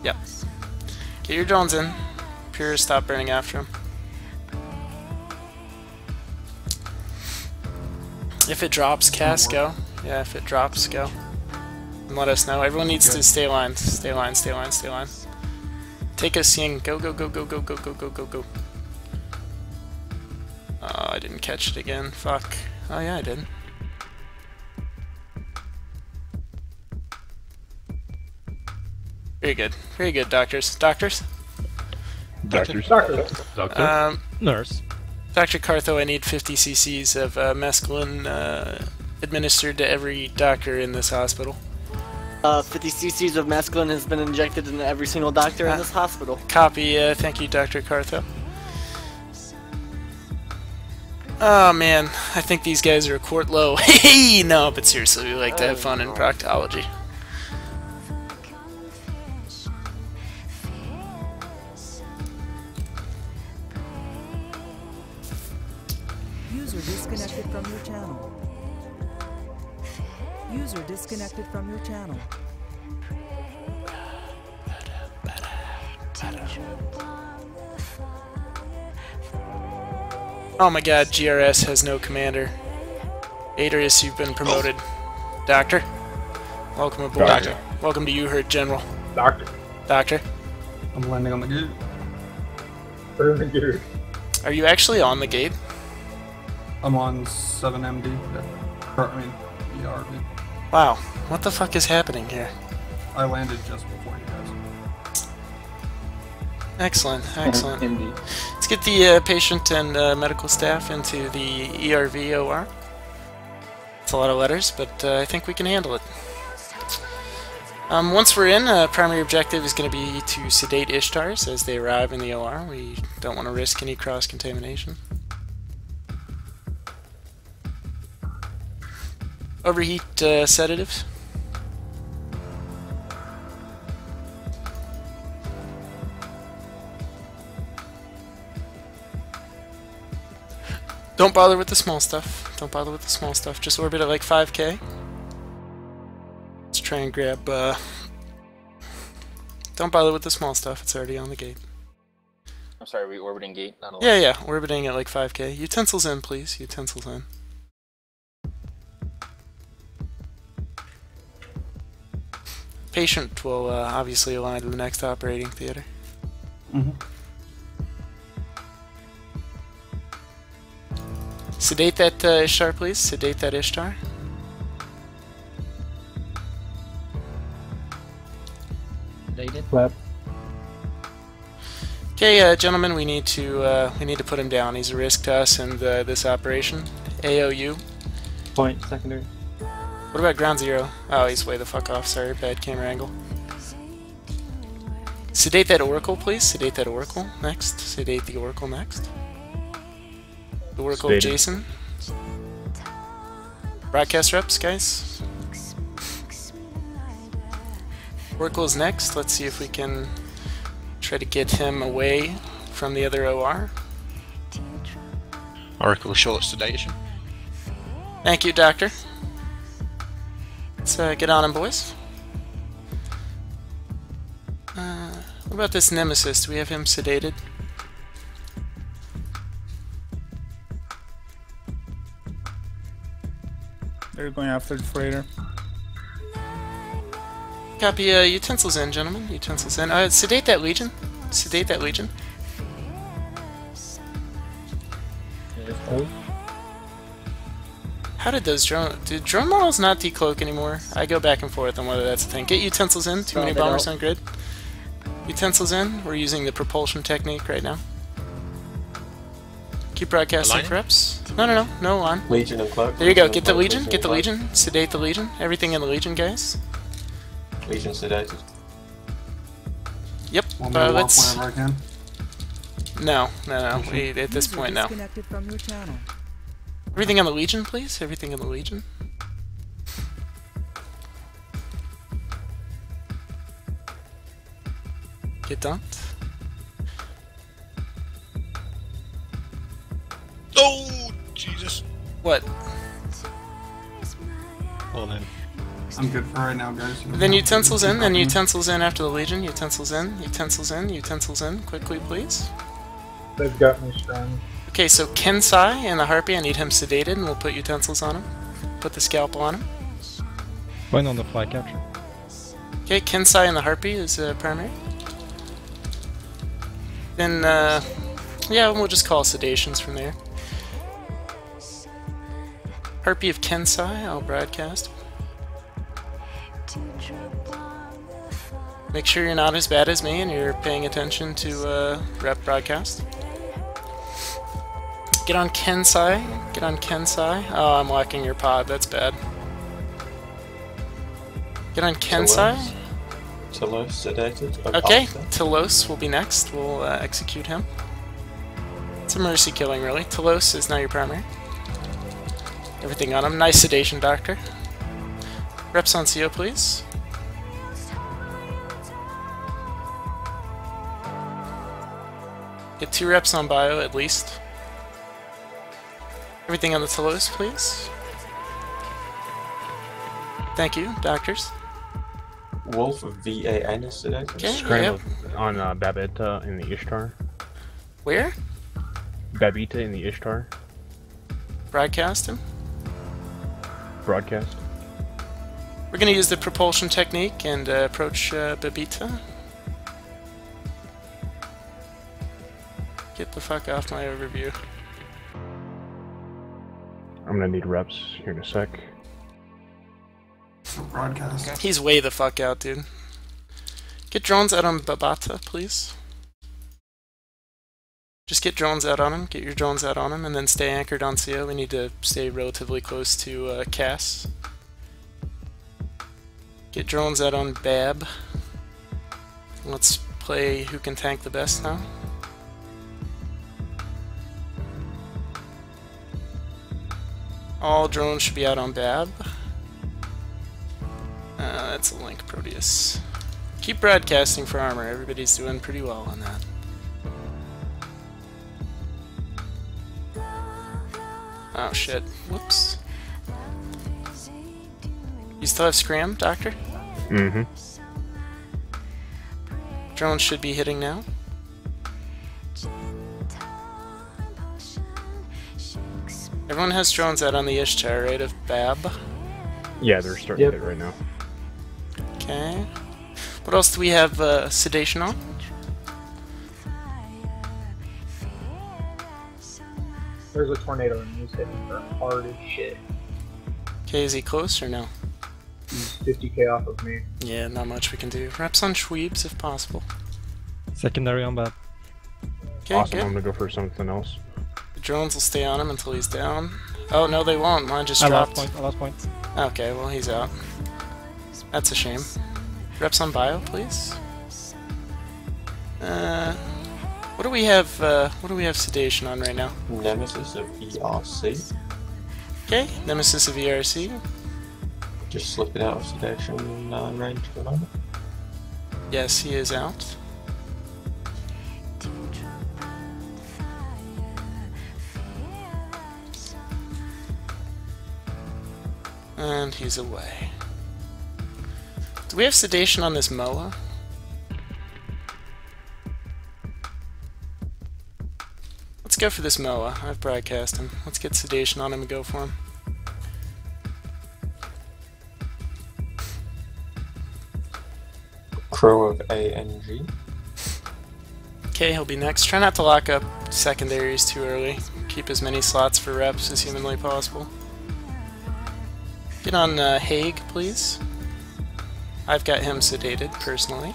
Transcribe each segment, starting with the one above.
Yep. Get your drones in. Pure, stop burning after him. If it drops, cast, go. Yeah, if it drops, go. And let us know. Everyone needs to stay aligned. Stay aligned, stay aligned, stay aligned. Take a swing. Go, go, go, go, go, go, go, go, go, go. Oh, I didn't catch it again. Fuck. Oh yeah, I did. Very good. Very good, doctors. Doctors? Doctors. Doctor. Nurse. Dr. Cartho, I need 50 cc's of mescaline administered to every doctor in this hospital. 50 cc's of mescaline has been injected into every single doctor in this hospital. Copy, thank you, Dr. Cartho. Oh man, I think these guys are a quart low. Hey, no, but seriously, we like to have fun in proctology. User disconnected from your channel. User disconnected from your channel. Oh my god, GRS has no commander. Adrius, you've been promoted. Doctor? Welcome aboard. Doctor. Welcome to you, Hurt General. Doctor. Doctor? I'm landing on the gate. Burn the gear. Are you actually on the gate? I'm on 7MD. Or, I mean, ERV. Wow, what the fuck is happening here? I landed just before you guys. Excellent, excellent. Let's get the patient and medical staff into the ERV OR. It's a lot of letters, but I think we can handle it. Once we're in, primary objective is going to be to sedate Ishtars as they arrive in the OR. We don't want to risk any cross-contamination. Overheat sedatives. Don't bother with the small stuff. Don't bother with the small stuff. Just orbit at like 5K. Let's try and grab... Don't bother with the small stuff. It's already on the gate. I'm sorry, are we orbiting gate? Not a Yeah, yeah. Orbiting at like 5K. Utensils in, please. Utensils in. Patient will obviously align to the next operating theater. Sedate that Ishtar, please. Sedate that Ishtar. Sedated. Clap. Okay, gentlemen, we need to put him down. He's a risk to us and this operation. AOU. Point secondary. What about ground zero? Oh, he's way the fuck off. Sorry, bad camera angle. Sedate that Oracle, please. Sedate that Oracle. Next. Sedate the Oracle next. The Oracle Sedated. Jason. Broadcast reps, guys. Oracle's next. Let's see if we can try to get him away from the other OR. Oracle short sedation. Thank you, Doctor. Let's get on him, boys. What about this Nemesis? Do we have him sedated? They're going after the freighter. Copy, utensils in, gentlemen. Utensils in. Sedate that Legion. Sedate that Legion. How did those did drone models not decloak anymore? I go back and forth on whether that's a thing. Get utensils in. Too many bombers on grid. Utensils in. We're using the propulsion technique right now. Keep broadcasting Aligning? for reps. No, on. Legion and Cloak. There you go. Get the Legion. Get the Legion. Sedate the Legion. Everything in the Legion, guys. Legion sedated. Yep. Want me to warp Let's. whenever I can? No. We, at this User point, no. disconnected from your channel. Everything on the Legion, please. Everything on the Legion. Get dumped. Oh, Jesus. What? Hold on. I'm good for right now, guys. Then utensils in, then utensils in after the Legion. Utensils in, utensils in, utensils in. Quickly, please. They've got me stranded. Okay, so Kensai and the Harpy, I need him sedated, and we'll put utensils on him. Put the scalpel on him. Going on the fly capture. Okay, Kensai and the Harpy is primary. Then, yeah, we'll just call sedations from there. Harpy of Kensai, I'll broadcast. Make sure you're not as bad as me and you're paying attention to rep broadcast. Get on Kensai. Get on Kensai. Oh, I'm locking your pod. That's bad. Get on Kensai. Telos sedated. Okay, Telos will be next. We'll execute him. It's a mercy killing, really. Telos is now your primary. Everything on him. Nice sedation, Doctor. Reps on CO, please. Get 2 reps on Bio, at least. Everything on the Telos, please. Thank you, doctors. Wolf of VAN is sedated. Okay, Scramble on Babita in the Ishtar. Where? Babita in the Ishtar. Broadcast him. Broadcast. We're going to use the propulsion technique and approach Babita. Get the fuck off my overview. I'm gonna need reps here in a sec. Broadcast. He's way the fuck out, dude. Get drones out on Babata, please. Just get drones out on him. Get your drones out on him, and then stay anchored on CO. We need to stay relatively close to Cass. Get drones out on Bab. Let's play who can tank the best now. All drones should be out on Bab. That's a link, Proteus. Keep broadcasting for armor. Everybody's doing pretty well on that. Oh shit. Whoops. You still have Scram, Doctor? Mm-hmm. Drones should be hitting now. Everyone has drones out on the Ishtar, right, of Bab? Yeah, they're starting to hit right now. Okay. What else do we have sedation on? There's a tornado and he's hitting her hard as shit. Okay, is he close or no? He's 50k off of me. Yeah, not much we can do. Reps on Schweebs if possible. Secondary on Bab. Okay, Awesome, good. I'm gonna go for something else. The drones will stay on him until he's down. Oh, no, they won't. Mine just I dropped. lost point. Okay, well, he's out. That's a shame. Reps on Bio, please. What do we have sedation on right now? Nemesis of ERC. Okay, Nemesis of ERC. Just slipping out of sedation range for the moment. Yes, he is out. And he's away. Do we have sedation on this Moa? Let's go for this Moa. I've broadcast him. Let's get sedation on him and go for him. Crow of ANG. Okay, he'll be next. Try not to lock up secondaries too early. Keep as many slots for reps as humanly possible. Get on Haig, please. I've got him sedated, personally.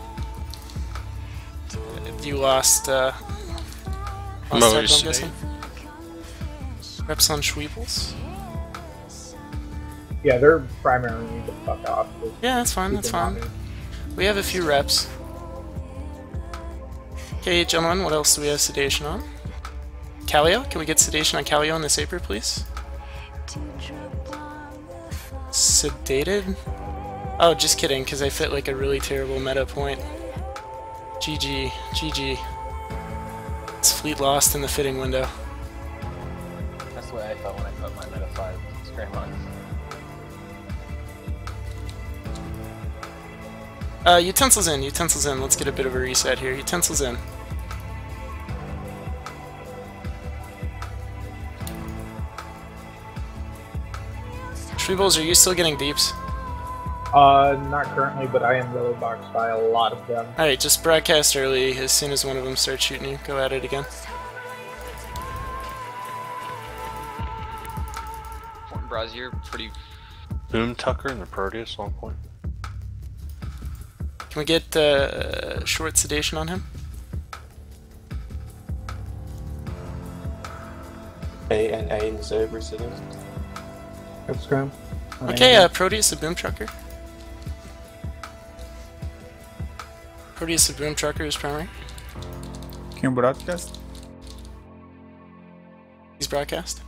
You lost, type, I'm guessing? Reps on Schweebels? Yeah, they're primarily need to fuck off. Yeah, that's fine, that's fine. We have a few reps. Okay, gentlemen, what else do we have sedation on? Calio? Can we get sedation on Calio on the Saber, please? Sedated? Oh, just kidding, because I fit like a really terrible meta point. GG, GG. It's fleet lost in the fitting window. That's the way I felt when I put my meta 5 scram on. Utensils in, utensils in. Let's get a bit of a reset here. Utensils in. Shweebles, are you still getting deeps? Not currently, but I am yellow boxed by a lot of them. Alright, just broadcast early. As soon as one of them starts shooting you, go at it again. Brazier, pretty. Boom Tucker and the Proteus long point. Can we get short sedation on him? A and A in the Zebra City. Yep, scram. Okay, Proteus, a boom trucker. Proteus, a boom trucker is primary. Can you broadcast? He's broadcast.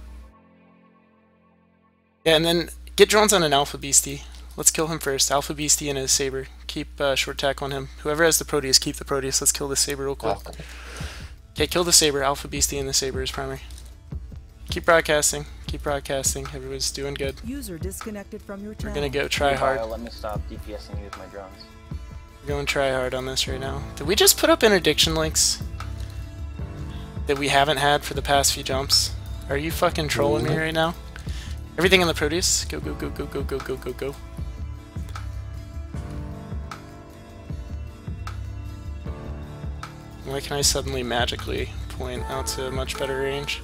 Yeah, and then get drones on an Alpha Beastie. Let's kill him first. Alpha Beastie and his Saber. Keep short tack on him. Whoever has the Proteus, keep the Proteus. Let's kill the Saber real quick. Okay, kill the Saber. Alpha Beastie and the Saber is primary. Keep broadcasting. Keep broadcasting. Everyone's doing good. User disconnected from your We're channel. gonna go try hard. Let me stop DPSing you with my drones. We're going try hard on this right now. Did we just put up interdiction links that we haven't had for the past few jumps? Are you fucking trolling me right now? Everything in the Proteus. Go, go, go, go, go, go, go, go, go. Why can I suddenly magically point out to a much better range?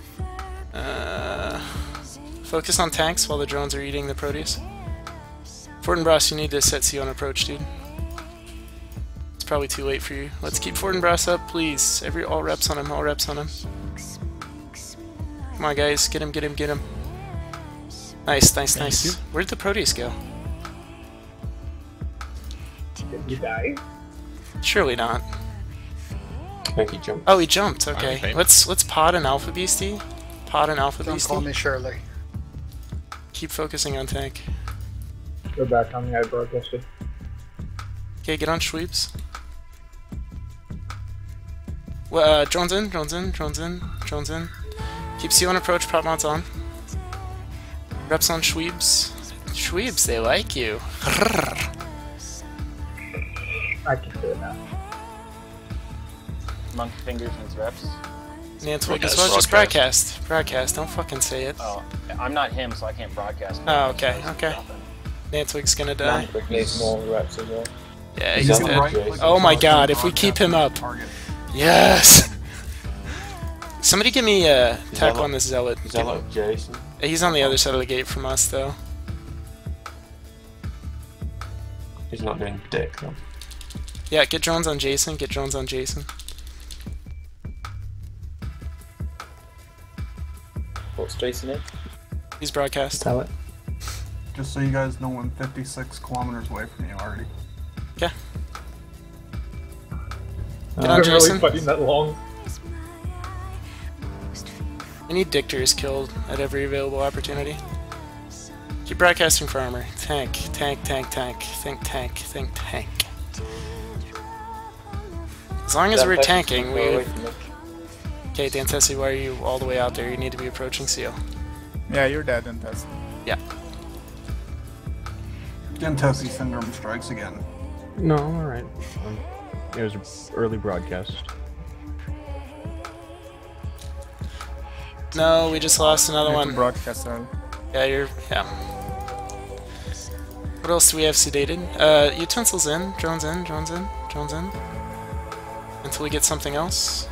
Focus on tanks while the drones are eating the Proteus. Fortinbras, you need to set C on approach, dude. It's probably too late for you. Let's keep Fortinbras up, please. All reps on him, all reps on him. Come on, guys. Get him, get him, get him. Nice, nice, nice. Where did the Proteus go? Did you die? Surely not. I think he jumped. Oh, he jumped. Okay. Let's pod an Alpha Beastie. Pod an Alpha Beastie. Don't call me Shirley. Keep focusing on tank. Go back on the I broadcasted. Okay, get on Schweebs. Well, drones in, drones in, drones in, drones in. Keep C on approach, prop mods on. Reps on Schweebs. Schweebs, they like you. I can do it now. Monkey fingers and his reps. Nantwig as well, just broadcast. Broadcast, don't fucking say it. Oh, I'm not him, so I can't broadcast. Oh, okay, okay. Nantwig's gonna die. Nantwig needs more reps as well. Yeah, he's dead. Oh my god, if we keep him up. Yes! Somebody give me a tack on this Zealot. Zealot Jason. He's on the other side of the gate from us, though. He's not doing dick, though. Yeah, get drones on Jason, get drones on Jason. What's Jason in? He's broadcast. Tell it. Just so you guys know, I'm 56 kilometers away from you already. Yeah. Get on I've been really Jason. fighting that long. We need Dictors killed at every available opportunity. Keep broadcasting for armor. Tank, tank, tank, tank. Think tank, think tank. As long as we're tanking, we... Okay, Dantessi, why are you all the way out there? You need to be approaching Seal. Yeah, you're dead, Dantessi. Yeah. Dantessi syndrome strikes again. No, I'm alright. It was an early broadcast. No, we just lost another one. Broadcast early. Yeah, yeah. What else do we have sedated? Utensils in, drones in, drones in, drones in. Until we get something else.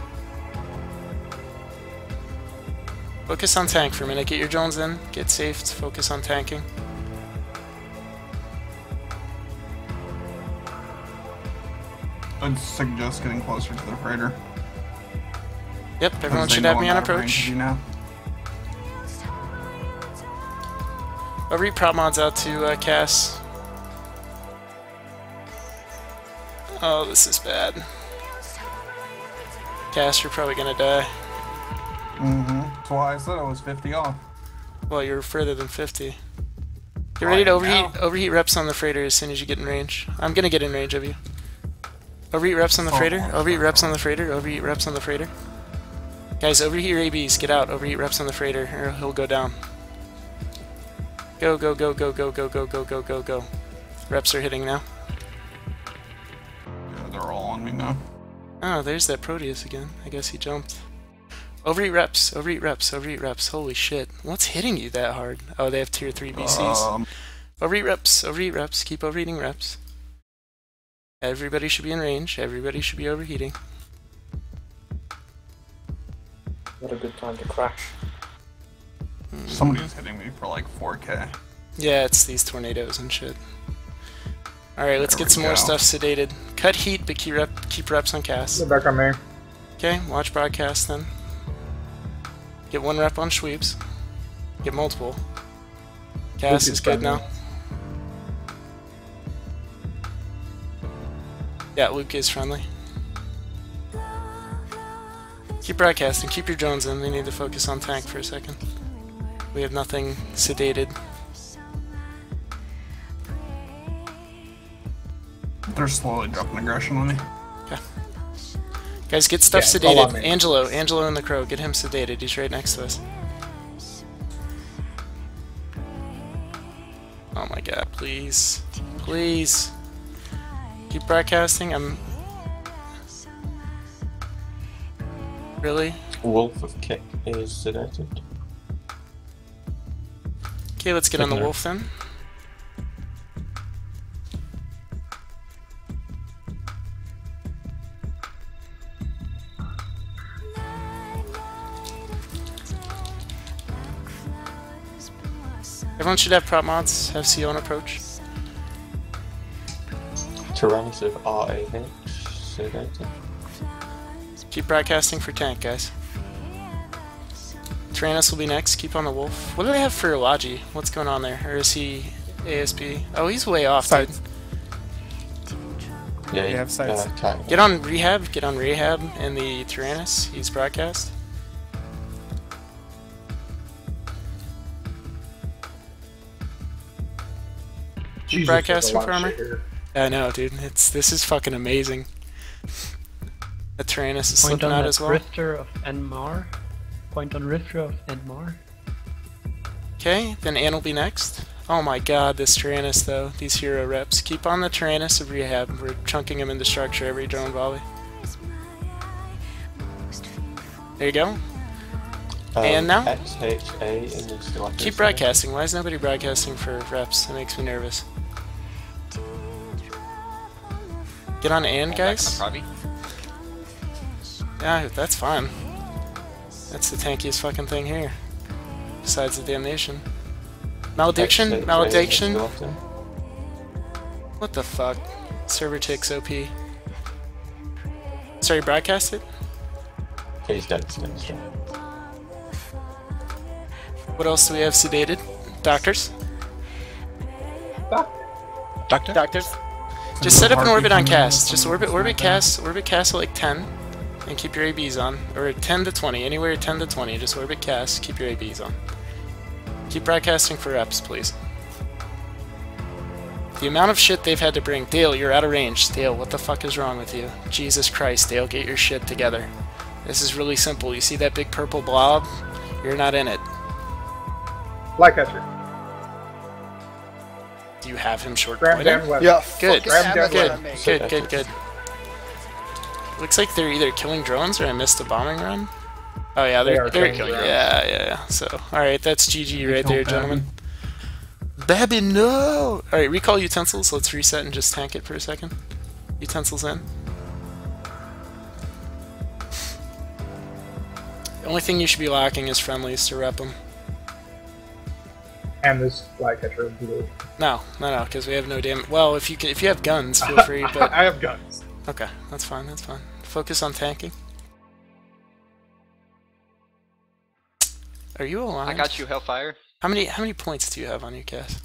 Focus on tank for a minute. Get your drones in, get safe, focus on tanking. I'd suggest getting closer to the freighter. Yep, everyone should have me on approach. I'll read prop mods out to Cass. Oh, this is bad. Cass, you're probably gonna die. That's why I said I was 50 off. Well, you're further than 50. Get ready to overheat reps on the freighter as soon as you get in range. I'm gonna get in range of you. Overheat reps on the freighter, overheat reps on the freighter, overheat reps on the freighter. Guys, overheat your ABs, get out, overheat reps on the freighter, or he'll go down. Go, go, go, go, go, go, go, go, go, go, go. Reps are hitting now. No. Oh, there's that Proteus again. I guess he jumped. Overeat reps, overeat reps, overeat reps. Holy shit. What's hitting you that hard? Oh, they have tier 3 BCs. Overeat reps, overeat reps. Keep overeating reps. Everybody should be in range. Everybody should be overheating. What a good time to crash. Somebody was hitting me for like 4K. Yeah, it's these tornadoes and shit. Alright, let's There get some we more go. stuff sedated. Cut heat, but keep reps on cast. Get back on me. Okay, watch broadcast then. Get 1 rep on sweeps. Get multiple. Cast is good now. Yeah, Luke is friendly. Keep broadcasting, keep your drones in. We need to focus on tank for a second. We have nothing sedated. They're slowly dropping aggression on me. Okay. Guys, get stuff Yeah, follow sedated. me. Angelo and the Crow, get him sedated. He's right next to us. Oh my god, please. Please. Keep broadcasting. I'm... Really? Wolf of Kick is sedated. Okay, let's get on the Taking wolf then. Everyone should have prop mods, have CO on approach. Tyrannus of RAH sedated. Keep broadcasting for tank, guys. Tyrannus will be next, keep on the wolf. What do they have for Logi? What's going on there? Or is he ASP? Oh, he's way off, dude. Sides. Yeah, You have sights. Get on rehab, and the Tyrannus, he's broadcast. Jesus, broadcasting there's a lot for of shit armor? here. I know, dude. This is fucking amazing. The Tyrannus is Point slipping on out that as well. Rifter of Enmar. Point on Rifter of Enmar. Okay, then Ann will be next. Oh my god, this Tyrannus though. These hero reps. Keep on the Tyrannus of rehab. We're chunking him into structure every drone volley. There you go. And now? XHA and it's still Keep broadcasting. Why is nobody broadcasting for reps? That makes me nervous. Get on Ann, guys. Yeah, that's fine. That's the tankiest fucking thing here. Besides the damnation. Malediction? Malediction? What the fuck? Server ticks OP. Sorry, broadcast it? He's dead, he's dead. What else do we have sedated? Doctors? Doctors? Just set up an orbit on cast. Just orbit cast at like 10. And keep your ABs on. Or 10 to 20. Anywhere 10 to 20. Just orbit cast, keep your ABs on. Keep broadcasting for reps, please. The amount of shit they've had to bring. Dale, you're out of range. Dale, what the fuck is wrong with you? Jesus Christ, Dale, get your shit together. This is really simple. You see that big purple blob? You're not in it. Flycatcher. Do you have him short Grab pointer? down weapon. Yeah, Good, Grab down good, weapon. good. Looks like they're either killing drones or I missed a bombing run. Oh yeah, They are they're killing drones. yeah. So, alright, that's GG right there, gentlemen. Babby, no! Alright, recall utensils. Let's reset and just tank it for a second. Utensils in. The only thing you should be locking is friendlies to rep them. And this Flycatcher blue. No, because we have no damage. Well, if you have guns, feel free, but... I have guns. Okay, that's fine. Focus on tanking. Are you alive? I got you, Hellfire. How many points do you have on your cast?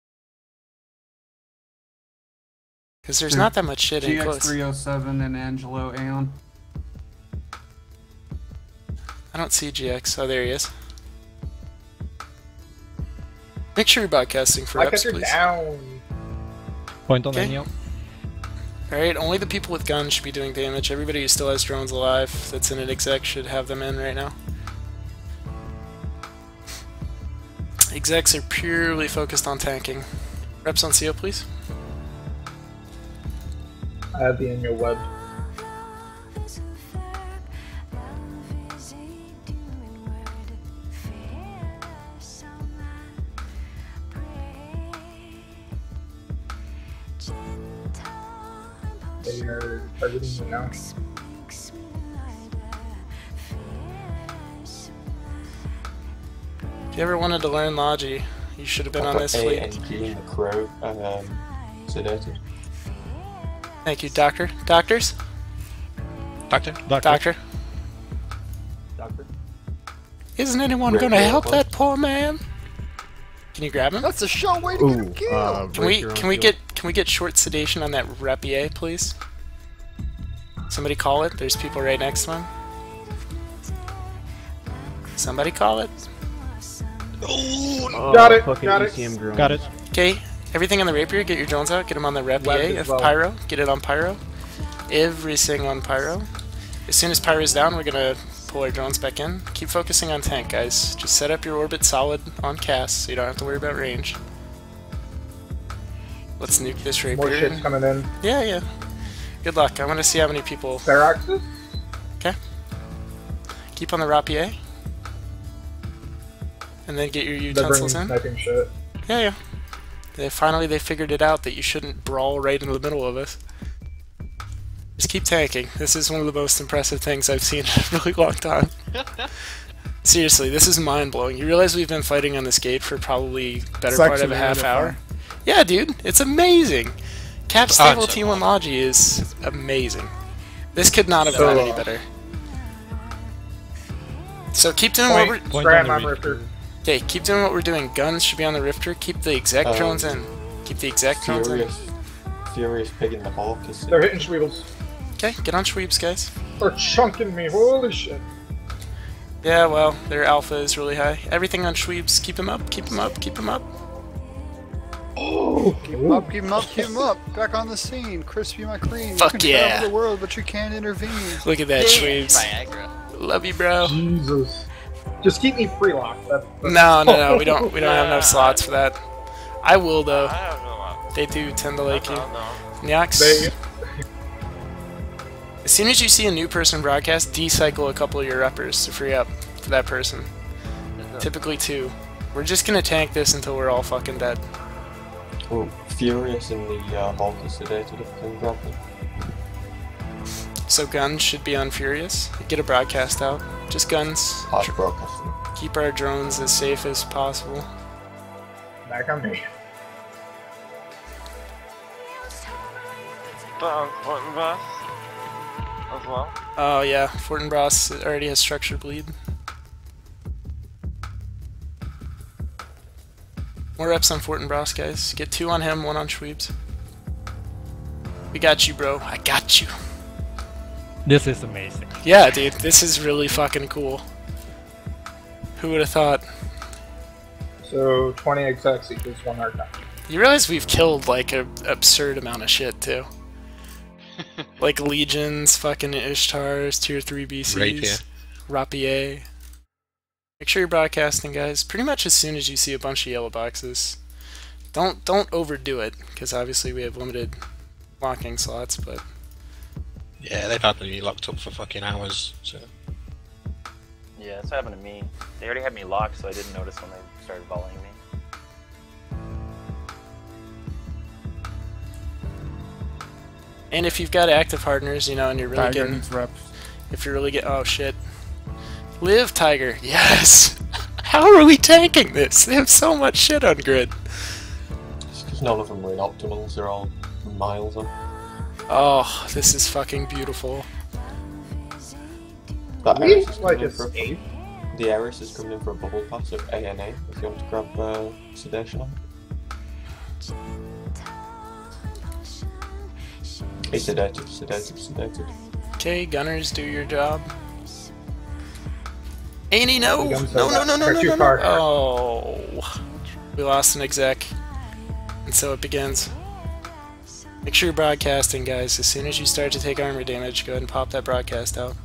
Because there's not that much shit in close. GX307 and Angelo Aeon. I don't see GX. Oh, there he is. Make sure you're broadcasting for reps, Flycatcher please. down. Point on Okay. Enyo. Alright, only the people with guns should be doing damage. Everybody who still has drones alive that's in an exec should have them in right now. Execs are purely focused on tanking. Reps on CO, please. I have the annual web. targeting you now. If you ever wanted to learn Logi, you should have been on this fleet. ANG in the crow, sedated. Thank you, Doctor. Doctors? Doctor? Doctor? Doctor? Isn't anyone gonna help that poor man? Can you grab him? That's a sure way to get him killed. Can we get short sedation on that rapier, please? Somebody call it. There's people right next to him. Somebody call it. Oh, got it. fucking Got it. ECM drone. Got it. Okay, everything on the rapier, get your drones out, get them on the rapier. Left as If well. pyro, get it on pyro. Everything on pyro. As soon as pyro's down, we're gonna pull our drones back in. Keep focusing on tank, guys. Just set up your orbit solid on cast, so you don't have to worry about range. Let's nuke this rapier. More shit's coming in. Yeah. Good luck. I want to see how many people. Feroxes? Okay. Keep on the rapier. And then get your They're bringing utensils in. sniping shit. Yeah. Finally they figured it out that you shouldn't brawl right in the middle of us. Just keep tanking. This is one of the most impressive things I've seen in a really long time. Seriously, this is mind-blowing. You realize we've been fighting on this gate for probably better part of a half hour? Yeah, dude, it's amazing. Cap stable T1 Logi is amazing. This could not have gone any better. So keep doing what we're... Scram on Rifter. Okay, keep doing what we're doing. Guns should be on the Rifter. Keep the exact drones in. Keep the exact drones in. Furious pig in the hawk. They're hitting Schweebels. Okay, get on Schweebs, guys. They're chunking me. Holy shit. Yeah, well, their alpha is really high. Everything on Schweebs, keep him up, keep him up, keep him up. Oh, keep him up, keep him up, keep him up. Back on the scene. Crispy McCream. Fuck you can yeah. travel the world, but you can't intervene. Look at that, Schweebs. Viagra. Love you, bro. Jesus. Just keep me pre-locked. No, we don't have enough slots for that. I will though. They do tend to like you. Nyax. As soon as you see a new person broadcast, decycle a couple of your uppers to free up for that person. Typically 2. We're just gonna tank this until we're all fucking dead. Oh, Furious in the hawk is sedated if you can grab them. So guns should be on Furious. Get a broadcast out. Just guns. Hard broadcasting. Keep our drones as safe as possible. Back on me. As well. Oh yeah, Fortinbras already has structure bleed. More reps on Fortinbras, guys. Get 2 on him, 1 on Schweebs. We got you, bro. I got you. This is amazing. Yeah, dude, this is really fucking cool. Who would have thought? So 20 execs equals 1 hard time. You realize we've killed like an absurd amount of shit too. Like legions, fucking Ishtars, tier 3 BCs, Rapier. Make sure you're broadcasting, guys. Pretty much as soon as you see a bunch of yellow boxes. Don't overdo it, because obviously we have limited locking slots, but yeah, they've had me locked up for fucking hours, so... Yeah, it's happened to me. They already had me locked, so I didn't notice when they started volleying me. And if you've got active partners, you know, and you're really Tiger getting... needs reps. If you're really getting... Oh, shit. Live, Tiger. Yes! How are we tanking this? They have so much shit on grid. It's because none of them were in optimals, they're all miles up. Oh, this is fucking beautiful. That We Eris is like coming in for escape. the Eris is coming in for a bubble pass of ANA if you want to grab sedation on. Hey, sedated. Okay, gunners, do your job. Annie, no! The guns No, no, are no, no, no, too no, far. no. Oh. We lost an exec. And so it begins. Make sure you're broadcasting, guys. As soon as you start to take armor damage, go ahead and pop that broadcast out.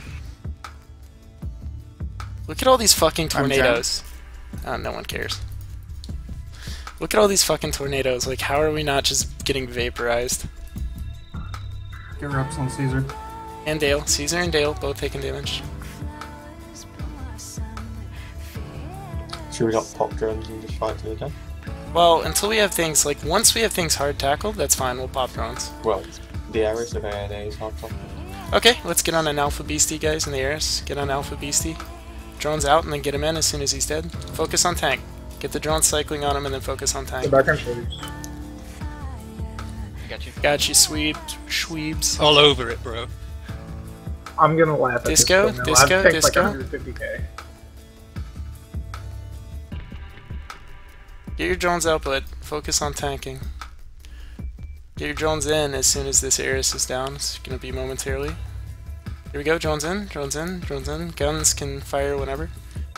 Look at all these fucking tornadoes. Oh, no one cares. Look at all these fucking tornadoes. Like, how are we not just getting vaporized? Get reps on Caesar. And Dale. Caesar and Dale both taking damage. Should we not pop drones and just fight to the death? Well, until we have things, like, once we have things hard tackled, that's fine, we'll pop drones. Well, The Ares of ANA is hard top. Okay, let's get on an Alpha Beastie, guys, in the Ares. Get on Alpha Beastie. Drones out, and then get him in as soon as he's dead. Focus on tank. Get the drone cycling on him, and then focus on tank. Back on sweeps. Got you. Schweebs. All over it, bro. I'm gonna laugh at Disco, this. disco, I've tanked disco. like 150k. Get your drones output. Focus on tanking. Get your drones in as soon as this Ares is down. It's gonna be momentarily. Here we go, drones in, drones in, drones in. Guns can fire whenever.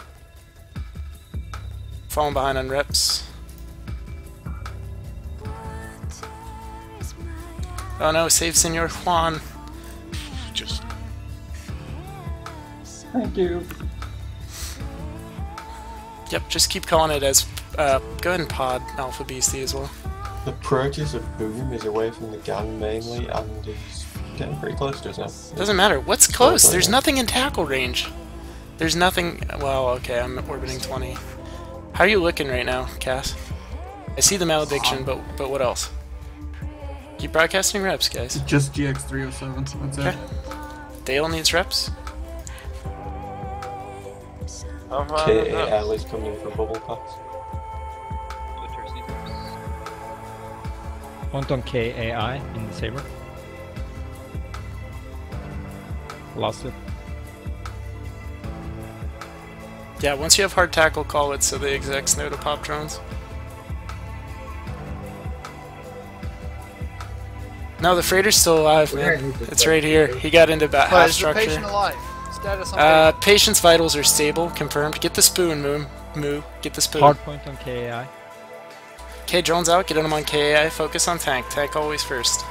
Falling behind on reps. Oh no, save Senor Juan. Just. Thank you. Yep, just keep calling it as, go ahead and pod Alpha Beastie as well. The Purges of Boom is away from the gang mainly, and he's getting pretty close to us now. Doesn't matter. What's close? There's nothing in tackle range. There's nothing. Well, okay, I'm orbiting 20. How are you looking right now, Cass? I see the malediction, but what else? Keep broadcasting reps, guys. Just GX307. That's it. Dale needs reps. KAL is coming for bubble pass. Point on KAI in the Saber. Lost it. Yeah, once you have hard tackle, call it so the execs know to pop drones. No, the freighter's still alive, man. It's right here. He got into about half Is the patient structure. alive? Status on Patient's vitals are stable, confirmed. Get the spoon, Moo. Get the spoon. Hard point on KAI. Okay, drones out. Get him on KAI. Focus on tank. Tank always first.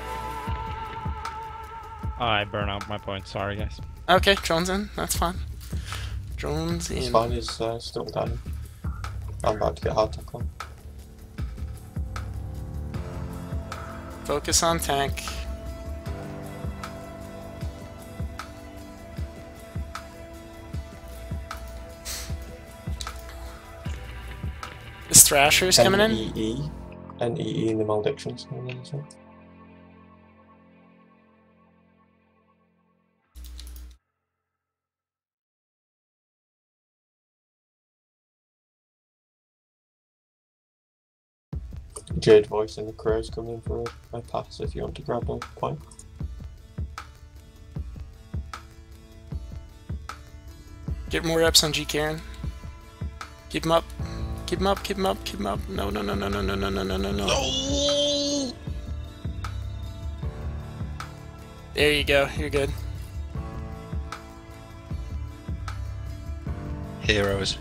I burn out my point. Sorry, guys. Okay, drones in. That's fine. Drones in. Spine is still down. I'm about to get hard tackle. Focus on tank. This Thrasher's coming in. NEE in the maledictions coming in as well. Jade Voice and the Crows coming in for a pass if you want to grab a point. Get more reps on G Karen. Keep him up. Keep him up, keep him up, keep him up. No, no, no, no, no, no, no, no, no, no, no. There you go, you're good. Heroes.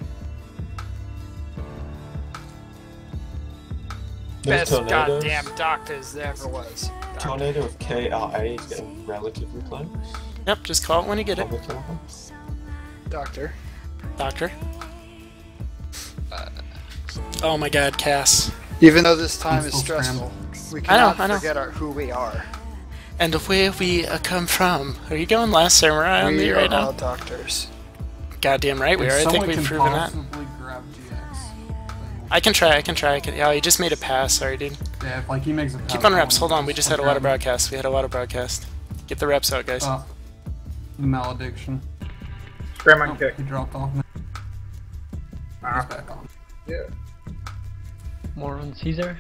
Best Tornadoes. goddamn doctors there ever was. Tornado of KRA is getting relatively close. Yep, just call it when you get it. Doctor. Doctor. Oh my god, Cass. Even though this time is stressful, we cannot I know. forget who we are. And where we come from. Are you going Last Samurai on me right now? We are all doctors. Goddamn right we are. I think we've proven that. Grab GX. I can try. Yeah, he just made a pass. Sorry, dude. Yeah, if like he makes a pass. Keep on reps. Hold on. We just had a lot of broadcasts. Get the reps out, guys. The malediction. Grandma kick. He dropped off. He's back on. Yeah. More on Caesar.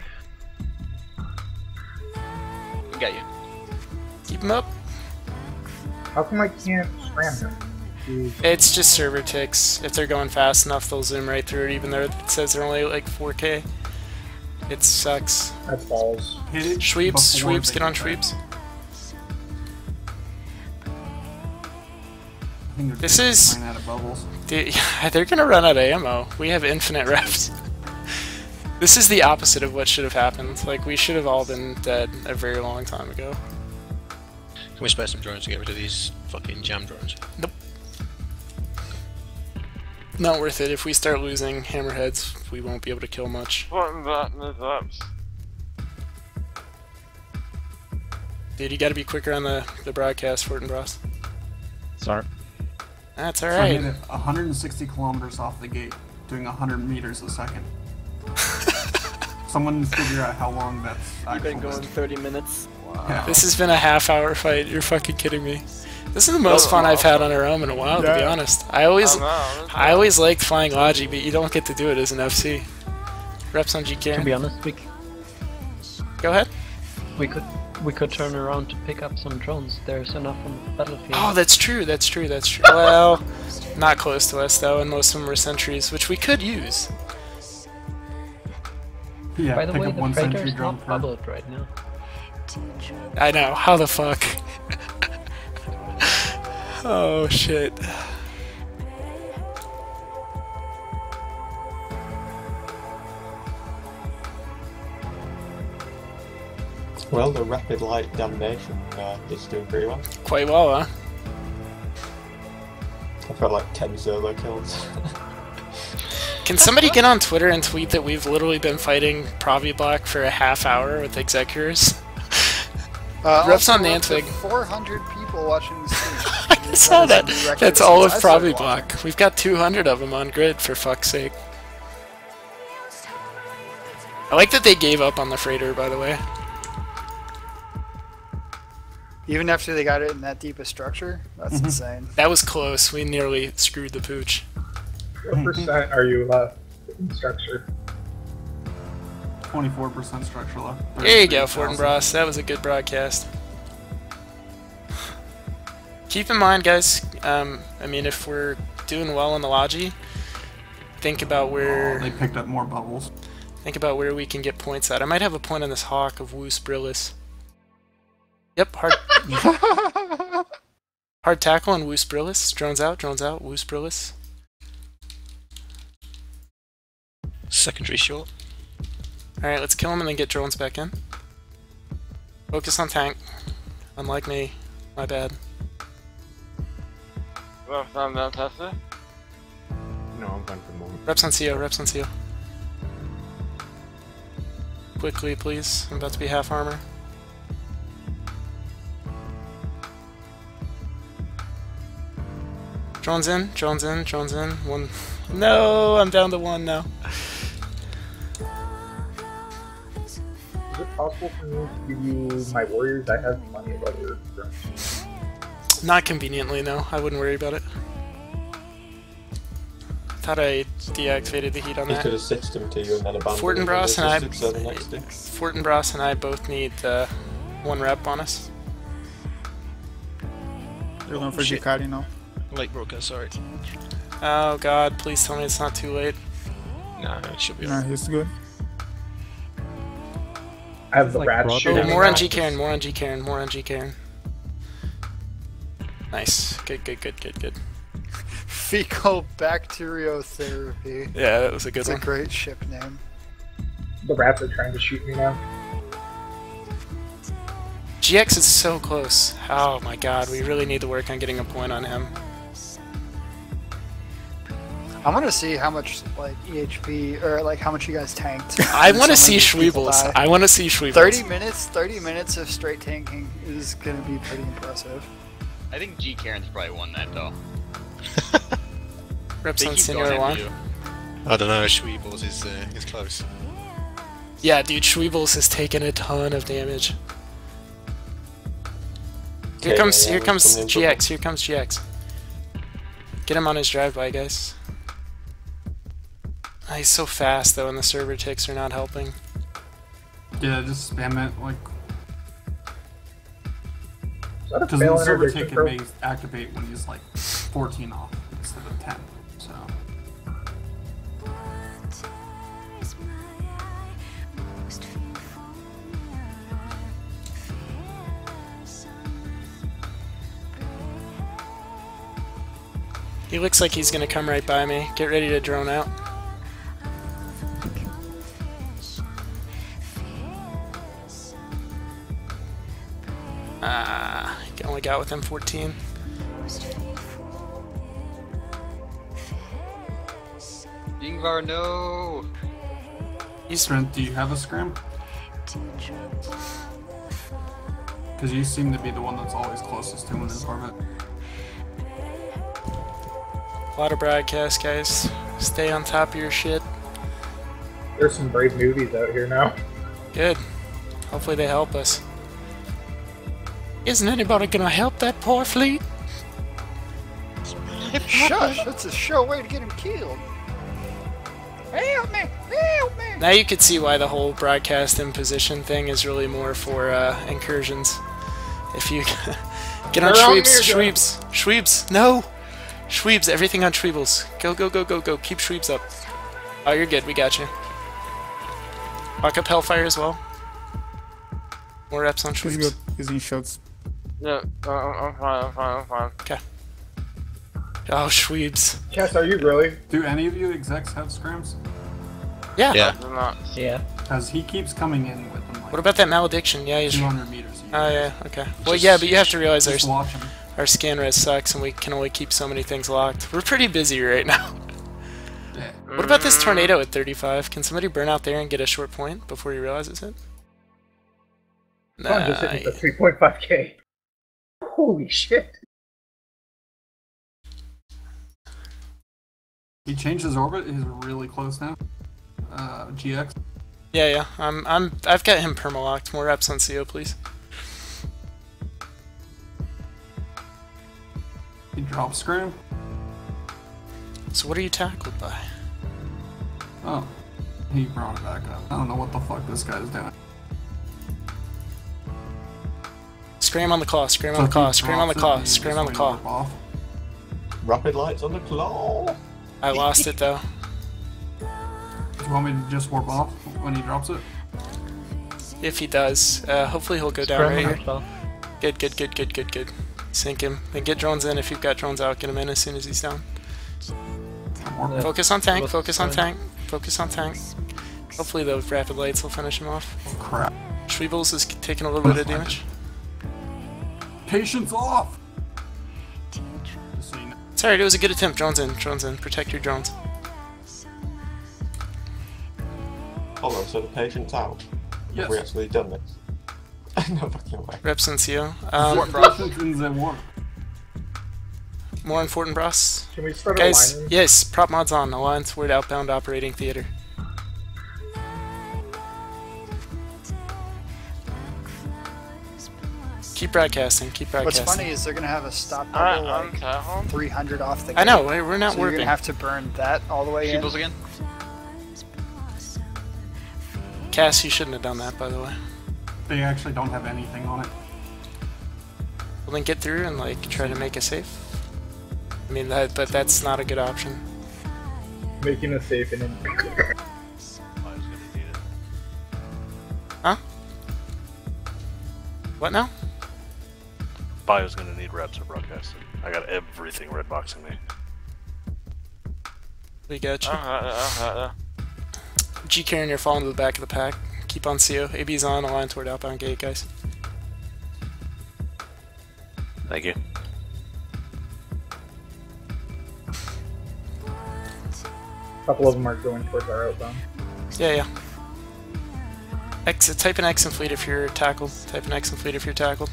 We got you. Keep him up. How come I can't scram him? Jeez. It's just server ticks. If they're going fast enough, they'll zoom right through it, even though it says they're only like 4K. It sucks. That's balls. Schweeps, get on Schweeps. This is... Out of bubbles. They're gonna run out of ammo. We have infinite reps. This is the opposite of what should have happened. Like, we should have all been dead a very long time ago. Can we spare some drones to get rid of these fucking jam drones? Nope. Not worth it. If we start losing hammerheads, we won't be able to kill much. Dude, you gotta be quicker on the broadcast, Fortinbras. Sorry. That's So I alright. made it 160 kilometers off the gate, doing 100 meters a second. Someone figure out how long that's You've been actual going 30 minutes. distance. Yeah. This has been a half-hour fight. You're fucking kidding me. This is the most fun I've had on a realm in a while, to be honest. I always liked flying Logi, but you don't get to do it as an FC. Reps on GK. To be honest, Go ahead. we could turn around to pick up some drones. There's enough on the battlefield. Oh, that's true. That's true. That's true. Well, not close to us though, and most of them are sentries, which we could use. Yeah, By the pick way, up the one sentry freighter's drone not per. bubbled right now. I know. How the fuck? Oh shit. Well, the rapid light damnation is doing pretty well. Quite well, huh? I've got like 10 solo kills. Can somebody get on Twitter and tweet that we've literally been fighting Provi Block for a half hour with Executors? Reps on Nantwig. 400 people watching the stream. I saw that. That's all of Provi Block. We've got 200 of them on grid, for fuck's sake. I like that they gave up on the freighter, by the way. Even after they got it in that deep a structure? That's insane. That was close. We nearly screwed the pooch. What percent are you left in structure? 24% structure left. There you go, Fortinbras. That was a good broadcast. Keep in mind, guys, I mean, if we're doing well in the Logi, think about where... Oh, they picked up more bubbles. Think about where we can get points at. I might have a point on this Hawk of Woos Brillis. Yep, hard tackle on Woos Brillis. Drones out, Woos Brillis. Secondary short. Alright, let's kill him and then get drones back in. Focus on tank. Unlike me. My bad. No, I'm going for the moment. Reps on CO, reps on CO. Quickly, please. I'm about to be half armor. Drones in, drones in, drones in. One. No, I'm down to one now. Is it possible for me to give you my warriors? I have plenty of other drones. Not conveniently, no. I wouldn't worry about it. Thought I deactivated the heat on He that. could have stitched him to you and then abandoned Fortinbras him and logistics the next day. Fortinbras and I both need one rep on us. You're going for Jikari now. Late broker, sorry. Oh god, please tell me it's not too late. No, it should be Nah, alright. he's good. I have the rat shooting. More on G Karen, more on G Karen, more on G Karen. Nice. Good, good, good, good, good. Fecal bacteriotherapy. Yeah, that was a good It's one. a great ship name. The rats are trying to shoot me now. GX is so close. Oh my god, we really need to work on getting a point on him. I want to see how much like EHP or like how much you guys tanked. I want to So see many people Schweebles. die. I want to see Schweebles. 30 minutes of straight tanking is gonna be pretty impressive. I think G Karen's probably won that though. Reps They on keep Senior going one. into you. I don't know, Schweebles is close. Yeah, dude, Schweebles has taken a ton of damage. Here comes GX, here comes GX. Get him on his drive-by, guys. Oh, he's so fast though, and the server ticks are not helping. Yeah, just spam it, like... Is that a Because fail the server integration tick pro? may activate when he's like 14 off instead of 10, so... He looks like he's gonna come right by me. Get ready to drone out. He only got within 14. Ingvar, no! Strength, do you have a scrim? Because you seem to be the one that's always closest to him in his orbit. A lot of broadcasts, guys. Stay on top of your shit. There's some brave movies out here now. Good. Hopefully they help us. Isn't anybody gonna help that poor fleet? Shush! That's a sure way to get him killed. Help me! Help me! Now you could see why the whole broadcast imposition thing is really more for incursions. If you get on Schweebs, no! Schweebs, everything on Schweebles. Go, go, go, go, go. Keep Schweebs up. Oh, you're good. We got you. Lock up Hellfire as well. More reps on He's Schweebs. good. He's in shots. No, I'm fine. Okay. Oh, Schweebs. Cass, are you really? Do any of you execs have scrams? Yeah. Yeah. Yeah. Because he keeps coming in with them like What about that malediction? Yeah, he's... 200 meters. Oh, yeah, okay. Well, yeah, but you have to realize Just watch him. our scan res sucks and we can only keep so many things locked. We're pretty busy right now. Yeah. What about this tornado at 35? Can somebody burn out there and get a short point before you realize it's hit? Come on, just hit the 3.5k. Holy shit. He changed his orbit. He's really close now. GX. Yeah, I've got him permalocked. More reps on CO, please. He dropped scram. So what are you tackled by? Oh, he brought it back up. I don't know what the fuck this guy's doing. Scram on the claw, scram on the claw, scram on the claw, scram on the claw. Off. Rapid lights on the claw. I lost it though. Do you want me to just warp off when he drops it? If he does, hopefully he'll go down Scram right on the here. claw. Good, good, good, good, good, good. Sink him. Then get drones in. If you've got drones out, get him in as soon as he's down. Yeah. Focus on tank, What's focus on the tank, focus on tank. Hopefully those rapid lights will finish him off. Oh crap. Schweebles is taking a little bit of damage. Patience off! Just so you know. It's alright, it was a good attempt. Drones in, protect your drones. Hold on, so the patient's out? Yes. Have we actually done this? No fucking way. Reps in CO. Patience in the warp. More on Fortinbras. Can we start Guys, aligning? yes, prop mods on. Align toward outbound operating theater. Keep broadcasting, keep broadcasting. What's funny is they're gonna have a stop double I'm like 300 off the gate. I know, we're not so you're warping. gonna have to burn that all the way in. Sheeples again? Cass, you shouldn't have done that, by the way. They actually don't have anything on it. Well, then get through and like try to make a safe. I mean, but that's not a good option. Making a safe and then. Huh? What now? Bio's gonna need reps of broadcasting. I got everything red boxing me. We got you. G Karen, you're falling to the back of the pack. Keep on CO. AB's on, align toward outbound gate, guys. Thank you. A couple of them are going towards our outbound. Yeah. Exit. Type an X in fleet if you're tackled. Type an X in fleet if you're tackled.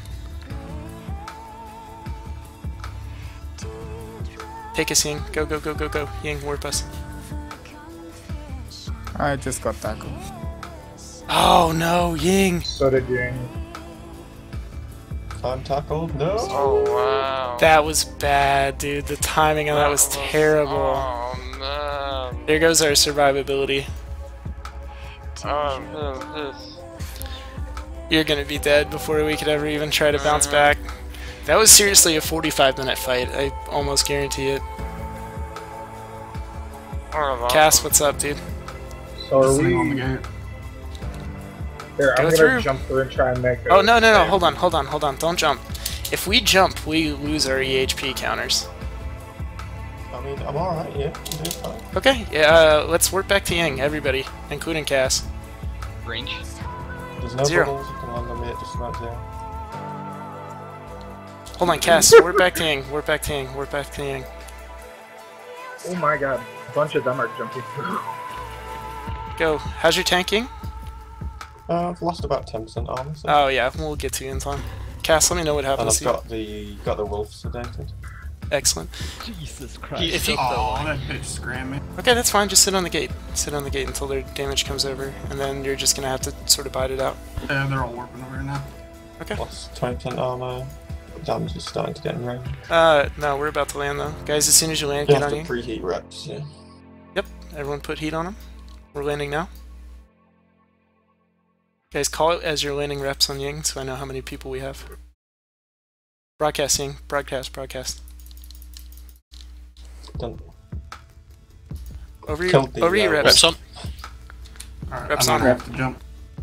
Take us, Ying. Go, go, go, go, go. Ying, warp us. I just got tackled. Oh no, Ying! So did Ying. I'm tackled. No. Oh wow. That was bad, dude. The timing on that was terrible. Oh man. There goes our survivability. You're gonna be dead before we could ever even try to bounce back. That was seriously a 45-minute fight. I almost guarantee it. Cass, what's up, dude? So are Sitting on the we? gate. Here, I'm Go gonna through. jump through and try and make. Oh no, hold on, don't jump. If we jump, we lose our EHP counters. I mean, I'm alright, yeah. I'm doing fine. Okay, yeah, let's work back to Ying, everybody, including Cass. Range? There's no 0. bubbles, you can land on me at just about 0. Hold on, Cass, work back to Ying, work back to Ying, work back to Ying. Oh my god, a bunch of them are jumping through. Go. How's your tanking? I've lost about 10% armor. So. Oh yeah, we'll get to you in time. Cass, let me know what And happens I've to you. got the wolf sedated. Excellent. Jesus Christ. If you... Oh, that bitch scrammed me. Okay, that's fine. Just sit on the gate. Sit on the gate until their damage comes over, and then you're just gonna have to sort of bite it out. Yeah, they're all warping over here now. Okay. Plus 20% armor. Damage is starting to get in range. No, we're about to land though. Guys, as soon as you land, You get have on to you. preheat reps, yeah. Yep, everyone put heat on them. We're landing now. Guys, call it as you're landing reps on Ying so I know how many people we have. Broadcasting, broadcast. Done. Over your reps. Reps on. Alright, Reps I'm on. gonna have to jump.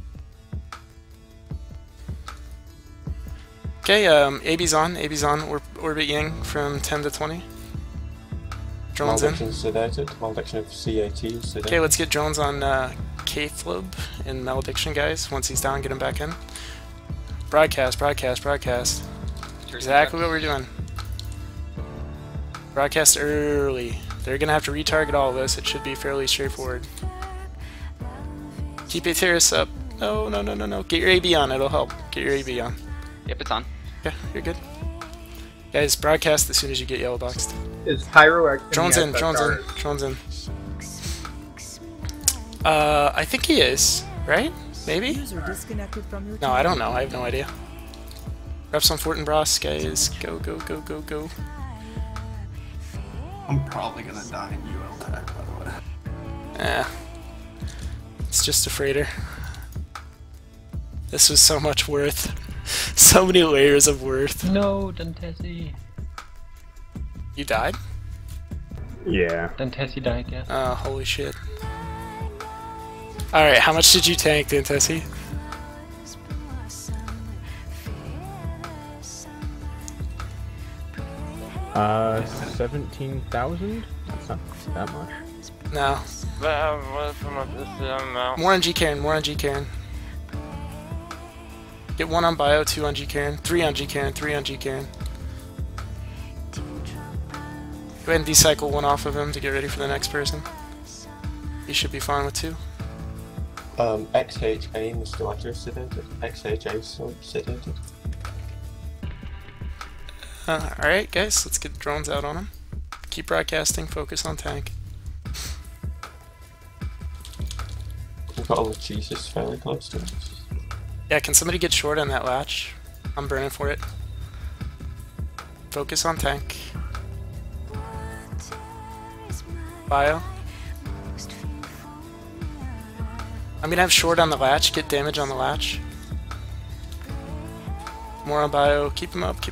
Okay, AB's on. We're orbit Ying from 10 to 20. Drones in. Malediction sedated. Malediction of CAT is sedated. Okay, let's get drones on K-Flob and Malediction, guys. Once he's down, get him back in. Broadcast. Exactly what we're doing. Broadcast early. They're gonna have to retarget all of us. It should be fairly straightforward. Keep your terrace up. No. Get your AB on. It'll help. Get your AB on. Yep, it's on. Yeah, you're good. Guys, broadcast as soon as you get yellow boxed. Is Pyro X? Drones in. I think he is, right? Maybe? User disconnected from your No, I don't know. I have no idea. Reps on Fortinbras, guys. Go. I'm probably gonna die in UL tag, by the way. It's just a freighter. This was so much worth. So many layers of worth. No, Dantesi. You died? Yeah. Dantesi died, yeah. Oh, holy shit. Alright, how much did you tank, Dantesi? Uh, 17,000? That's not that much. No. More on G Karen. Get 1 on Bio, 2 on G Karen, 3 on G Karen. Go ahead and decycle 1 off of him to get ready for the next person. He should be fine with 2. XH aim is still active sedated. XH still sedated. Alright guys, let's get drones out on him. Keep broadcasting, focus on tank. We've got all the cheeses fairly close to us. Yeah, can somebody get short on that latch? I'm burning for it. Focus on tank. Bio. I'm gonna have short on the latch, get damage on the latch. More on Bio, keep him up.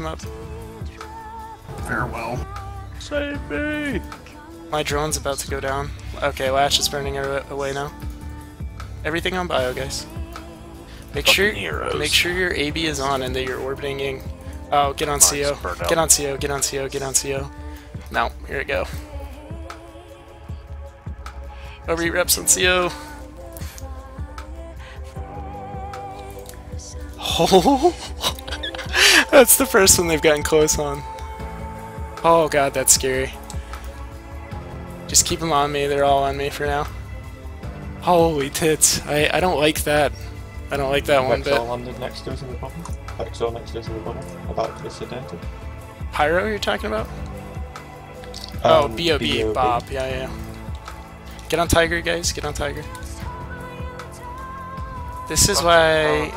Farewell. Save me! My drone's about to go down. Okay, latch is burning away now. Everything on Bio, guys. Make sure your AB is on and that you're orbiting Ying. Oh, get on CO. Get on CO. No, here we go. Overeat reps on CO. Oh, that's the first one they've gotten close on. Oh god, that's scary. Just keep them on me, they're all on me for now. Holy tits, I don't like that. I don't like that one bit. Vexor landed next to us in the bottom. Vexor next to us in the bottom. About to be sedated. Pyro you're talking about? Oh, BOB, Bob, yeah. Get on Tiger, guys, get on Tiger. This is why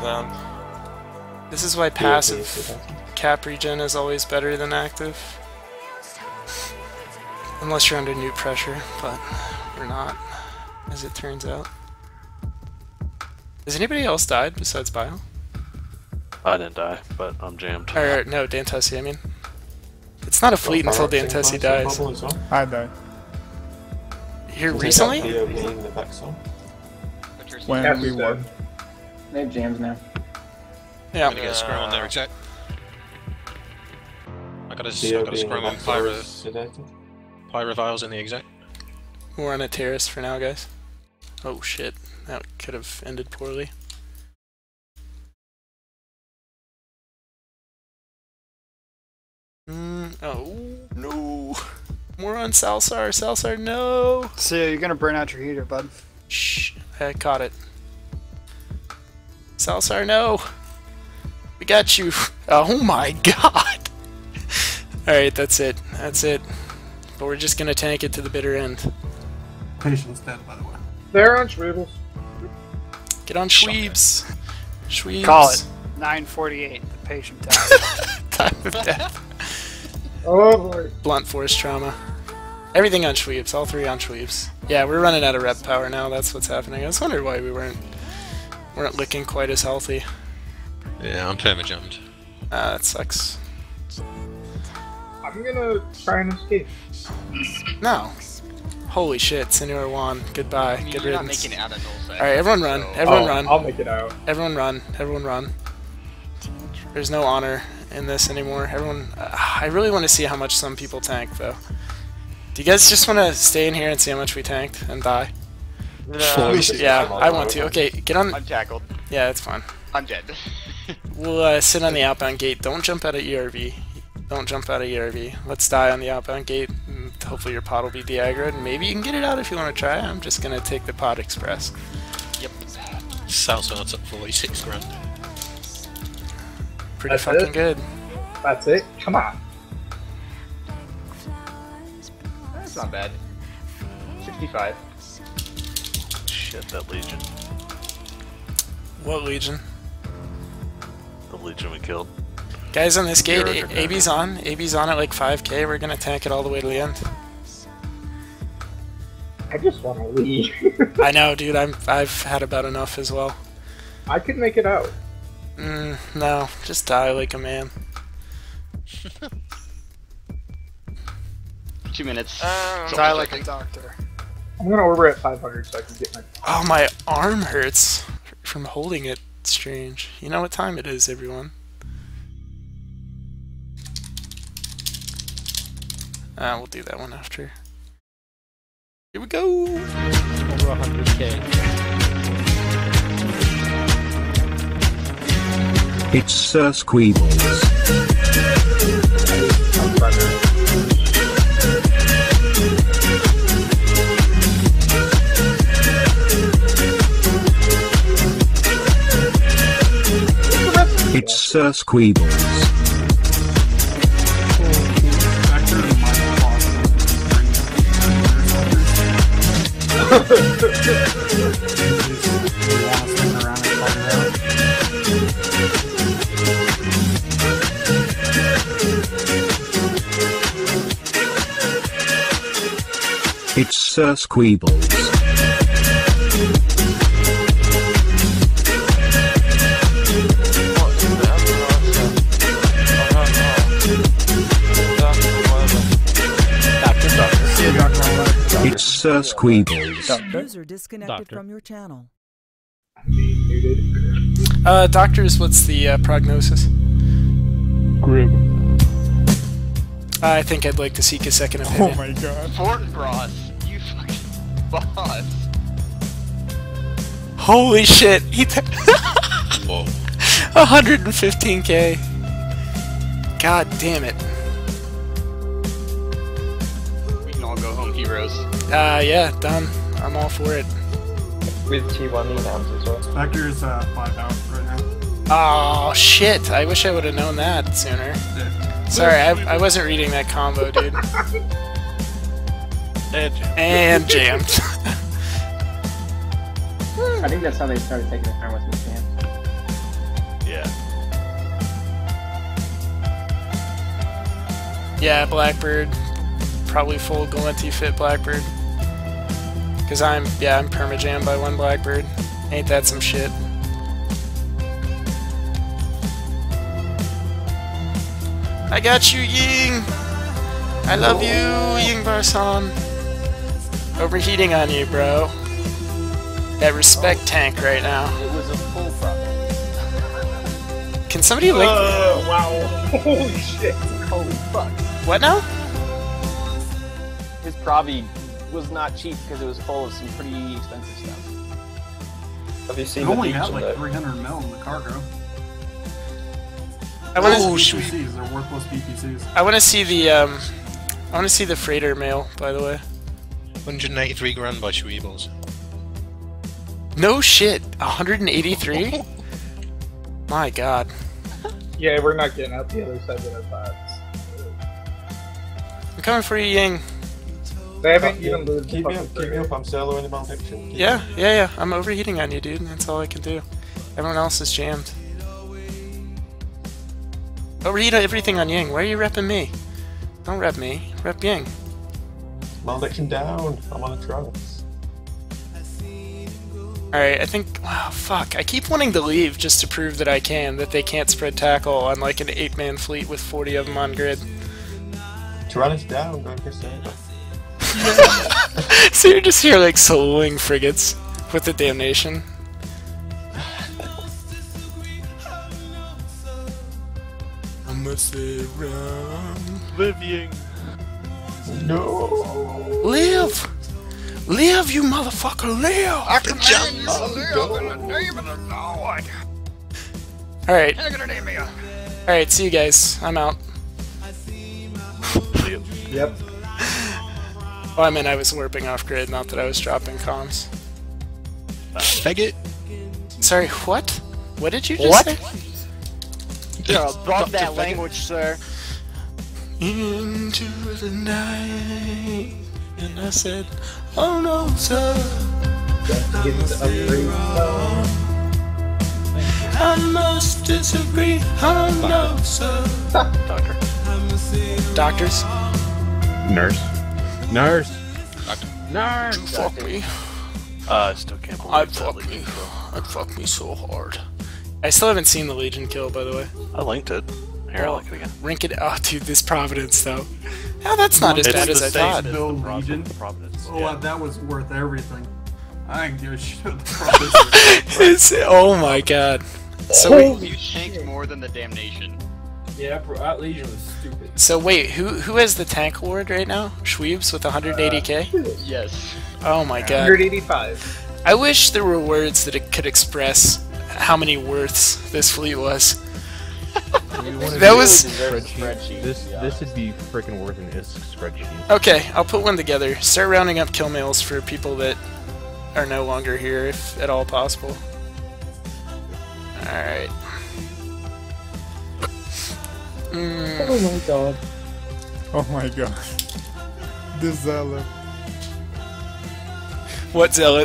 passive cap regen is always better than active. Unless you're under new pressure, but we're not, as it turns out. Has anybody else died besides Bio? I didn't die, but I'm jammed. Or, no, Dantesi, I mean. It's not a fleet until Dantesi dies. I died. Here recently? When we won. They have jams now. Yeah. I'm gonna get a scrum on there, exact. I got a scrum on Pyro Vials in the exact. We're on a terrace for now, guys. Oh shit, that could have ended poorly. Oh no! More on Salsar, no! So you're gonna burn out your heater, bud. Shh, I caught it. Salsar, no! We got you! Oh my god! Alright, that's it. But we're just gonna tank it to the bitter end. Patient's dead, by the way. They're on Schweebels. Get on Schweebs! Schweebs! Call it. 9:48. The patient died. Time of death. Oh boy. Blunt force trauma. Everything on Schweebs, all three on Schweebs. Yeah, we're running out of rep power now, that's what's happening. I was wondering why we weren't looking quite as healthy. Yeah, I'm perma-jumped. That sucks. I'm gonna try and escape. No. Holy shit, Senor Juan, goodbye. I mean, Good you're not riddance. making it out of null sec. Alright, everyone run. so- Everyone run. I'll make it out. Everyone run. Everyone run. There's no honor in this anymore. Everyone... I really want to see how much some people tank, though. Do you guys just want to stay in here and see how much we tanked and die? Yeah, I want to. Okay, get on... I'm tackled. Yeah, it's fine. I'm dead. We'll sit on the outbound gate. Don't jump out of ERV. Don't jump out of ERV. Let's die on the outbound gate. And hopefully your pod will be de-aggroed. And maybe you can get it out if you want to try. I'm just going to take the pod express. Yep. Southside's up 46 grand. Pretty That's fucking it? good. That's it? Come on. That's not bad. 65. Shit, that Legion. What Legion? The Legion we killed. Guys on this gate, You're okay. AB's on. AB's on at like 5k. We're going to tank it all the way to the end. I just want to leave. I know, dude. I've had about enough as well. I could make it out. No, just die like a man. 2 minutes. Die like a doctor. I'm gonna order at 500 so I can get my... Oh, my arm hurts from holding it. Strange. You know what time it is, everyone. We'll do that one after. Here we go! Over 100k. It's Sir Squeebles. It's Sir Squeebles. It's Sir Squeebles. It's Sir Squeebles. User disconnected from your channel. Doctors, what's the prognosis? Grim. I think I'd like to seek a second opinion. Oh my god. Fortinbras, you fucking boss. Holy shit! He 115k. God damn it. We can all go home heroes. Yeah, done. I'm all for it. With T1 enams as well. Spectre's 5 out right now. Oh shit! I wish I would have known that sooner. Sorry, I wasn't reading that combo, dude. And jammed. I think that's how they started taking the turn with the jam. Yeah. Yeah, Blackbird. Probably full Galenti fit Blackbird. Cause I'm perma-jammed by one Blackbird. Ain't that some shit? I got you, Ying! I love you, Ying Barsan. Overheating on you, bro. That respect tank right now. It was a full profit. Can somebody link? Wow. Holy shit. Holy fuck. What now? His Provi was not cheap because it was full of some pretty expensive stuff. Have you seen You the only had Legion like though? 300 mil in the cargo. I want to. BPCs, they're worthless BPCs. I want to see the I want to see the freighter mail. By the way. 183 grand by Schweebles. No shit. 183. My god. Yeah, we're not getting out the other side that I thought. I'm coming for you, Ying. They haven't even lose Keep me up, I'm soloing the malediction. Yeah. I'm overheating on you, dude. That's all I can do. Everyone else is jammed. Oh, read everything on Ying. Why are you repping me? Don't rep me. Rep Ying. Maldiction down. I'm on a trucks. Alright, I think... Wow, fuck. I keep wanting to leave just to prove that I can, that they can't spread tackle on like an 8-man fleet with 40 of them on grid. Tyrannus down, going for Santa. So you're just here like soloing frigates with the damnation. I'ma sit around living. No. Live! Live, you motherfucker, live! I command you to live in the name of the Lord. Alright. Academia. Alright, see you guys. I'm out. Yep. Oh, I mean, I was warping off grid, not that I was dropping comms. Faggot. Sorry, what? What did you just say? You're above that language, sir. Into the night, and I said, "Oh no, sir." I must disagree. Oh no, sir. Doctor. Doctors. Nurse. Nurse. Doctor. Nurse. You fuck me. I still can't believe I'd fuck me so hard. I still haven't seen the Legion kill, by the way. I linked it. Here, I'll link it again. Rank it. Oh, dude, this Providence, though. Oh, that's not as bad as I thought. No Legion. Providence. Oh, Yeah. that was worth everything. I didn't give a shit what the Providence. Oh my god. So You tanked more than the damnation. Yeah, that Legion was stupid. So wait, who has the tank award right now? Schweebs with 180k? Yes. Oh my god. 185. I wish there were words that it could express how many worths this fleet was. That was... This would be freaking worth an ISK spreadsheet. Okay, I'll put one together. Start rounding up kill mails for people that are no longer here, if at all possible. Alright. Oh my god. Oh my god. The Zealot. What Zealot?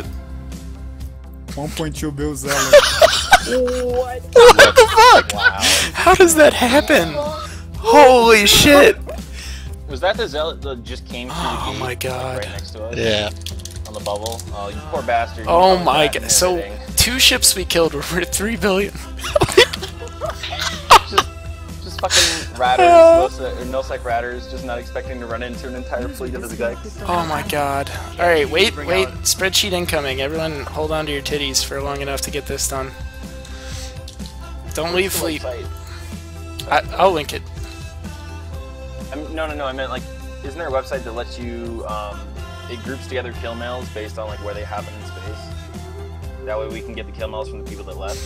1.2 bill Zealot. What the fuck? Wow. How does that happen? Holy shit! Was that the Zealot that just came through the gate? Oh my god. Right next to us? Yeah. On the bubble? Oh, you poor bastard. You Oh probably my died and god. So, everything. 2 ships we killed were worth 3 billion. Just fucking ratters, no-sec ratters, just not expecting to run into an entire fleet of his guys. Oh my god. Alright, wait. Spreadsheet incoming. Everyone hold on to your titties for long enough to get this done. Don't leave fleet. I'll link it. No, I meant like, isn't there a website that lets you, it groups together kill mails based on like where they happen in space? That way we can get the kill mails from the people that left.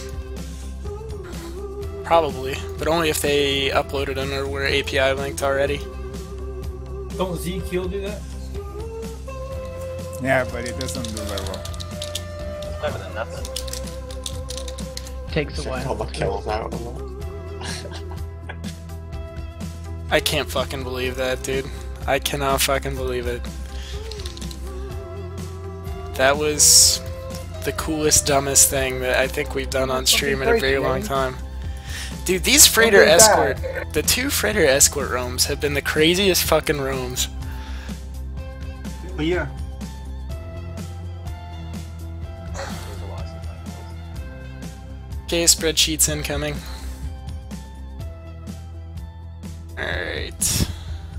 Probably, but only if they uploaded them or were API linked already. Don't ZQ do that? Yeah, but it doesn't do very well. It's better than nothing. Takes a Check while. all my kills out. I can't fucking believe that, dude. I cannot fucking believe it. That was the coolest, dumbest thing that I think we've done on stream in a very long time. Dude, these freighter escort, the 2 freighter escort roams have been the craziest fucking roams. But yeah. Okay, spreadsheets incoming. Alright.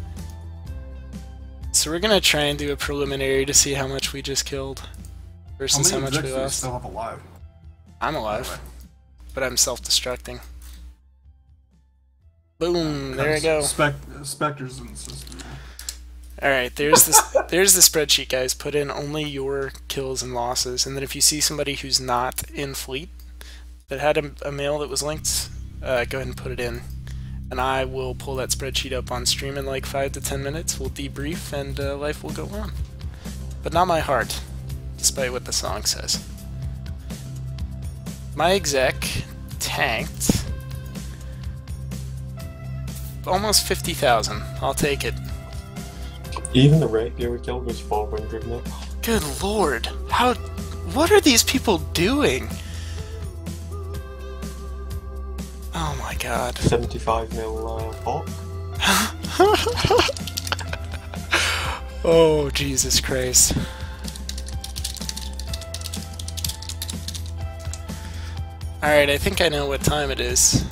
So we're gonna try and do a preliminary to see how much we just killed versus how much we lost. Still have alive? I'm alive, but I'm self-destructing. Boom! There I go. Spectres in the system. Alright, there's the spreadsheet, guys. Put in only your kills and losses, and then if you see somebody who's not in fleet that had a mail that was linked, go ahead and put it in. And I will pull that spreadsheet up on stream in like 5 to 10 minutes. We'll debrief and life will go on. But not my heart, despite what the song says. My exec tanked almost 50,000. I'll take it. Even the rapier we killed was 400 now. Good lord. What are these people doing? Oh my my god. 75 mil bulk. Oh, Jesus Christ. Alright, I think I know what time it is.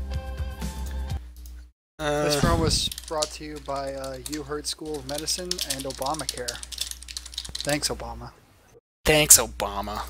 This film was brought to you by UHeard School of Medicine and Obamacare. Thanks, Obama. Thanks, Obama.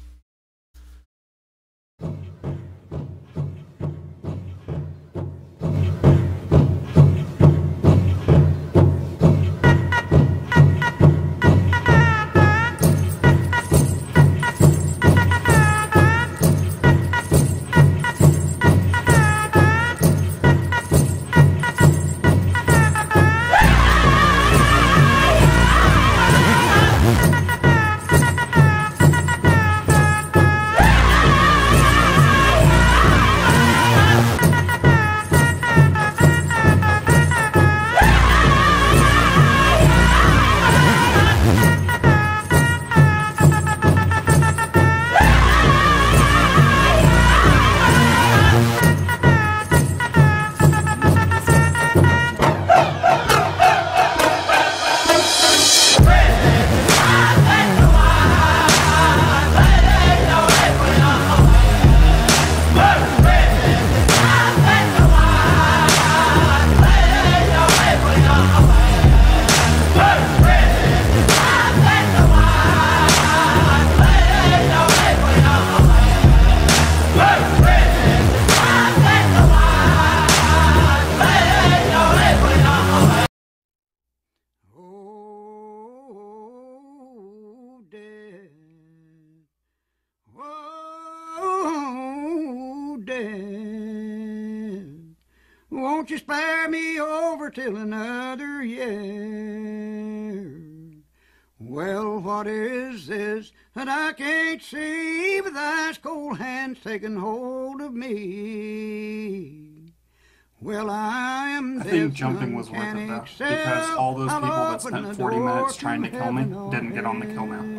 Won't you spare me over till another year? Well, what is this that I can't see with ice cold hands taking hold of me? Well, I think jumping was worth it though, because all those people that spent 40 minutes trying to kill me didn't get on the kill mail.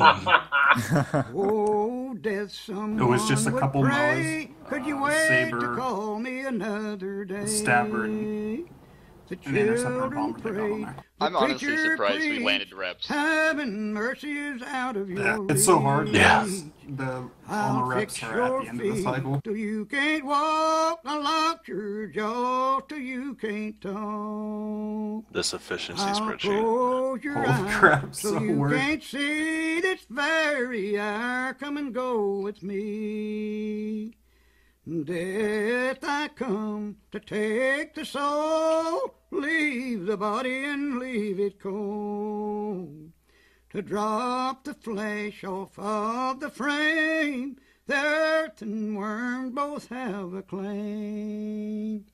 Oh, death, it was just a couple Moas, could you wait Saber, to call me another day? Stabber, and an Interceptor and Bomber that got on there. I'm honestly surprised we landed reps. Heaven mercy is out of your it's so hard. Yes. All the reps are at the end of the cycle. Till you can't walk, I locked your jaw till you can't talk. This efficiency I'll spreadsheet. close your Holy eyes crap, so so you weird. can't see this very hour. Come and go with me. Death, I come to take the soul, leave the body and leave it cold. To drop the flesh off of the frame, the earth and worm both have a claim.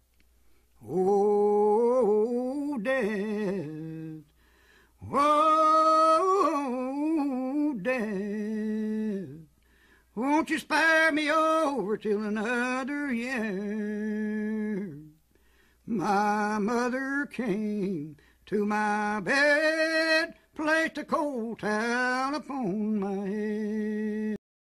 Oh, death, oh, death, won't you spare me over till another year? My mother came to my bed, placed a cold towel upon my head.